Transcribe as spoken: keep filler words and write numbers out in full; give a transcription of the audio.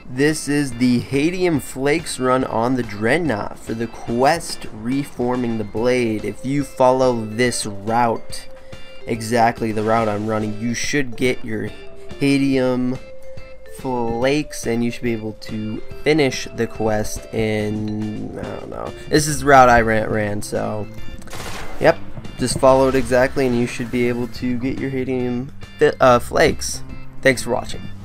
This is the Hadium Flakes run on the Dreadnought for the quest Reforming the Blade. If you follow this route, exactly the route I'm running, you should get your Hadium Flakes and you should be able to finish the quest in, I don't know, this is the route I ran, ran so yep, just follow it exactly and you should be able to get your Hadium uh, Flakes. Thanks for watching.